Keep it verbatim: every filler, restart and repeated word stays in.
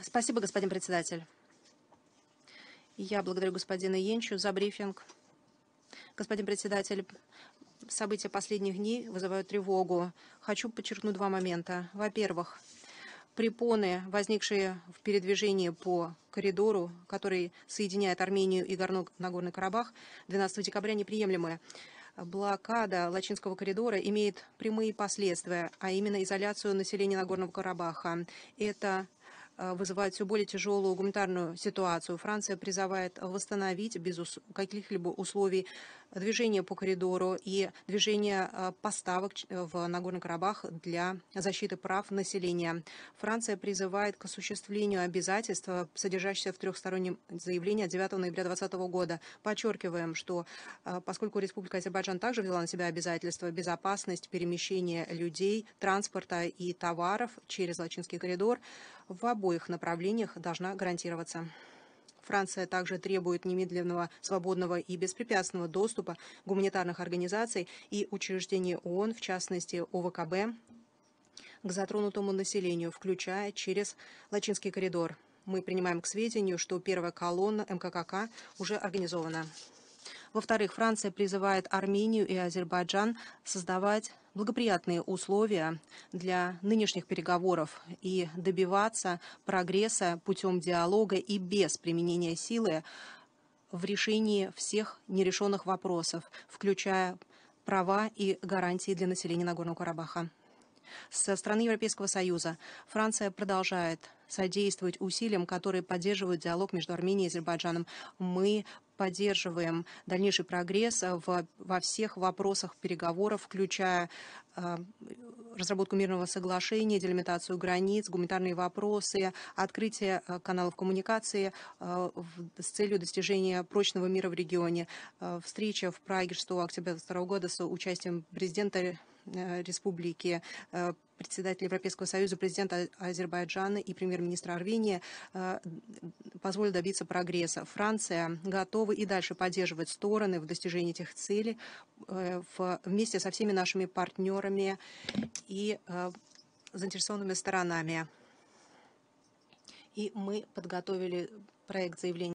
Спасибо, господин председатель. Я благодарю господина Енчу за брифинг. Господин председатель, события последних дней вызывают тревогу. Хочу подчеркнуть два момента. Во-первых, препоны, возникшие в передвижении по коридору, который соединяет Армению и Нагорный Карабах, двенадцатого декабря неприемлемы. Блокада Лачинского коридора имеет прямые последствия, а именно изоляцию населения Нагорного Карабаха. Это вызывает все более тяжелую гуманитарную ситуацию. Франция призывает восстановить без каких-либо условий движение по коридору и движение поставок в Нагорный Карабах для защиты прав населения. Франция призывает к осуществлению обязательств, содержащихся в трехстороннем заявлении от девятого ноября две тысячи двадцатого года. Подчеркиваем, что поскольку Республика Азербайджан также взяла на себя обязательства безопасность перемещения людей, транспорта и товаров через Лачинский коридор, в обоих направлениях должна гарантироваться. Франция также требует немедленного, свободного и беспрепятственного доступа гуманитарных организаций и учреждений ООН, в частности ОВКБ, к затронутому населению, включая через Лачинский коридор. Мы принимаем к сведению, что первая колонна МККК уже организована. Во-вторых, Франция призывает Армению и Азербайджан создавать благоприятные условия для нынешних переговоров и добиваться прогресса путем диалога и без применения силы в решении всех нерешенных вопросов, включая права и гарантии для населения Нагорного Карабаха. Со стороны Европейского Союза Франция продолжает содействовать усилиям, которые поддерживают диалог между Арменией и Азербайджаном. Мы поддерживаем дальнейший прогресс в, во всех вопросах переговоров, включая э, разработку мирного соглашения, делимитацию границ, гуманитарные вопросы, открытие э, каналов коммуникации э, в, с целью достижения прочного мира в регионе. Э, встреча в Праге шестого октября две тысячи второго года с участием президента Республики, председателя Европейского Союза, президента Азербайджана и премьер-министра Армении позволит добиться прогресса. Франция готова и дальше поддерживать стороны в достижении этих целей вместе со всеми нашими партнерами и заинтересованными сторонами. И мы подготовили проект заявления